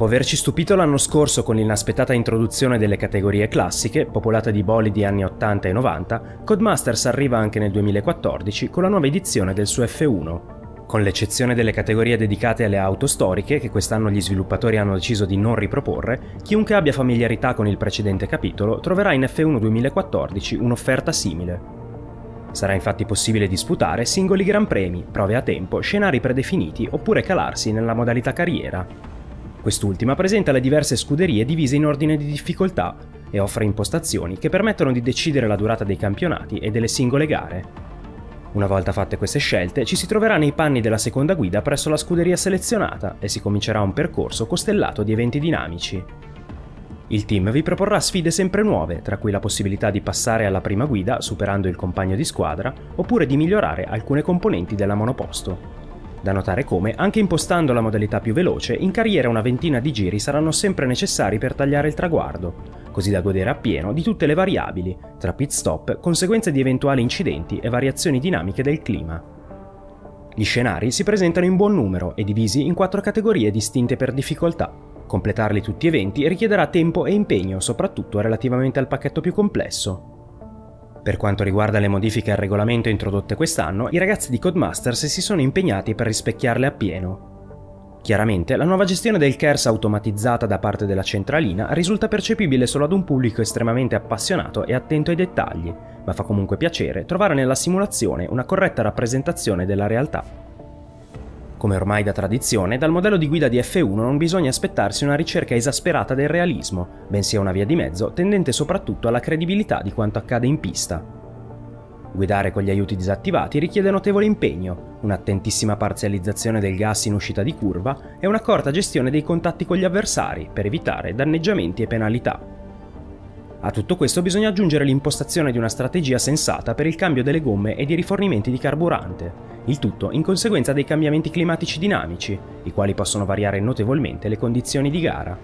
Dopo averci stupito l'anno scorso con l'inaspettata introduzione delle categorie classiche, popolate di bolidi anni 80 e 90, Codemasters arriva anche nel 2014 con la nuova edizione del suo F1. Con l'eccezione delle categorie dedicate alle auto storiche, che quest'anno gli sviluppatori hanno deciso di non riproporre, chiunque abbia familiarità con il precedente capitolo troverà in F1 2014 un'offerta simile. Sarà infatti possibile disputare singoli gran premi, prove a tempo, scenari predefiniti oppure calarsi nella modalità carriera. Quest'ultima presenta le diverse scuderie divise in ordine di difficoltà e offre impostazioni che permettono di decidere la durata dei campionati e delle singole gare. Una volta fatte queste scelte, ci si troverà nei panni della seconda guida presso la scuderia selezionata e si comincerà un percorso costellato di eventi dinamici. Il team vi proporrà sfide sempre nuove, tra cui la possibilità di passare alla prima guida superando il compagno di squadra, oppure di migliorare alcune componenti della monoposto. Da notare come, anche impostando la modalità più veloce, in carriera una ventina di giri saranno sempre necessari per tagliare il traguardo, così da godere appieno di tutte le variabili, tra pit stop, conseguenze di eventuali incidenti e variazioni dinamiche del clima. Gli scenari si presentano in buon numero e divisi in 4 categorie distinte per difficoltà. Completarli tutti eventi richiederà tempo e impegno, soprattutto relativamente al pacchetto più complesso. Per quanto riguarda le modifiche al regolamento introdotte quest'anno, i ragazzi di Codemasters si sono impegnati per rispecchiarle appieno. Chiaramente, la nuova gestione del KERS automatizzata da parte della centralina risulta percepibile solo ad un pubblico estremamente appassionato e attento ai dettagli, ma fa comunque piacere trovare nella simulazione una corretta rappresentazione della realtà. Come ormai da tradizione, dal modello di guida di F1 non bisogna aspettarsi una ricerca esasperata del realismo, bensì una via di mezzo tendente soprattutto alla credibilità di quanto accade in pista. Guidare con gli aiuti disattivati richiede notevole impegno, un'attentissima parzializzazione del gas in uscita di curva e un'accorta gestione dei contatti con gli avversari per evitare danneggiamenti e penalità. A tutto questo bisogna aggiungere l'impostazione di una strategia sensata per il cambio delle gomme e di rifornimenti di carburante, il tutto in conseguenza dei cambiamenti climatici dinamici, i quali possono variare notevolmente le condizioni di gara.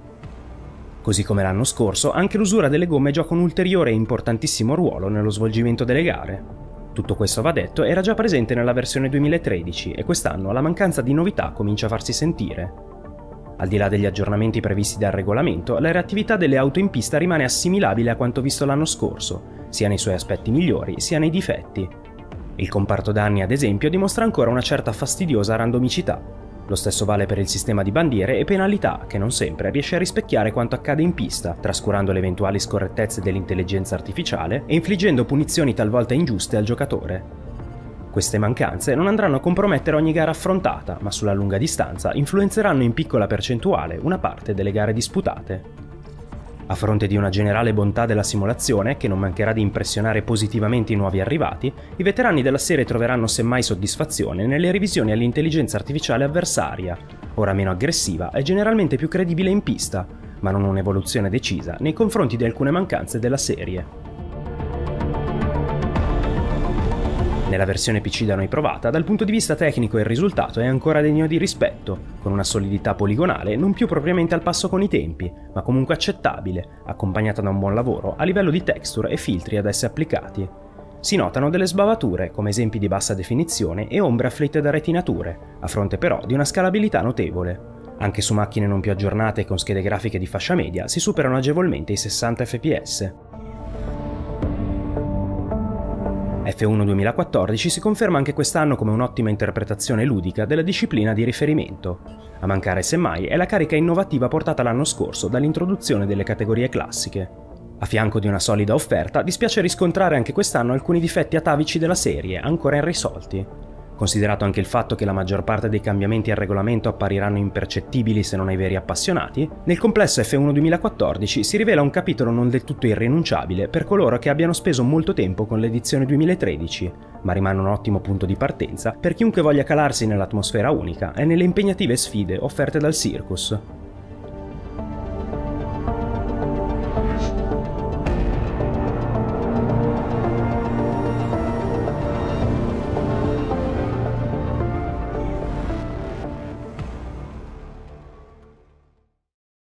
Così come l'anno scorso, anche l'usura delle gomme gioca un ulteriore e importantissimo ruolo nello svolgimento delle gare. Tutto questo, va detto, era già presente nella versione 2013 e quest'anno la mancanza di novità comincia a farsi sentire. Al di là degli aggiornamenti previsti dal regolamento, la reattività delle auto in pista rimane assimilabile a quanto visto l'anno scorso, sia nei suoi aspetti migliori sia nei difetti. Il comparto danni, ad esempio, dimostra ancora una certa fastidiosa randomicità. Lo stesso vale per il sistema di bandiere e penalità, che non sempre riesce a rispecchiare quanto accade in pista, trascurando le eventuali scorrettezze dell'intelligenza artificiale e infliggendo punizioni talvolta ingiuste al giocatore. Queste mancanze non andranno a compromettere ogni gara affrontata, ma sulla lunga distanza influenzeranno in piccola percentuale una parte delle gare disputate. A fronte di una generale bontà della simulazione, che non mancherà di impressionare positivamente i nuovi arrivati, i veterani della serie troveranno semmai soddisfazione nelle revisioni all'intelligenza artificiale avversaria, ora meno aggressiva e generalmente più credibile in pista, ma non un'evoluzione decisa nei confronti di alcune mancanze della serie. Nella versione PC da noi provata, dal punto di vista tecnico il risultato è ancora degno di rispetto, con una solidità poligonale non più propriamente al passo con i tempi, ma comunque accettabile, accompagnata da un buon lavoro a livello di texture e filtri ad esse applicati. Si notano delle sbavature, come esempi di bassa definizione e ombre afflitte da retinature, a fronte però di una scalabilità notevole. Anche su macchine non più aggiornate e con schede grafiche di fascia media si superano agevolmente i 60 fps. F1 2014 si conferma anche quest'anno come un'ottima interpretazione ludica della disciplina di riferimento. A mancare semmai è la carica innovativa portata l'anno scorso dall'introduzione delle categorie classiche. A fianco di una solida offerta, dispiace riscontrare anche quest'anno alcuni difetti atavici della serie, ancora irrisolti. Considerato anche il fatto che la maggior parte dei cambiamenti al regolamento appariranno impercettibili se non ai veri appassionati, nel complesso F1 2014 si rivela un capitolo non del tutto irrinunciabile per coloro che abbiano speso molto tempo con l'edizione 2013, ma rimane un ottimo punto di partenza per chiunque voglia calarsi nell'atmosfera unica e nelle impegnative sfide offerte dal Circus.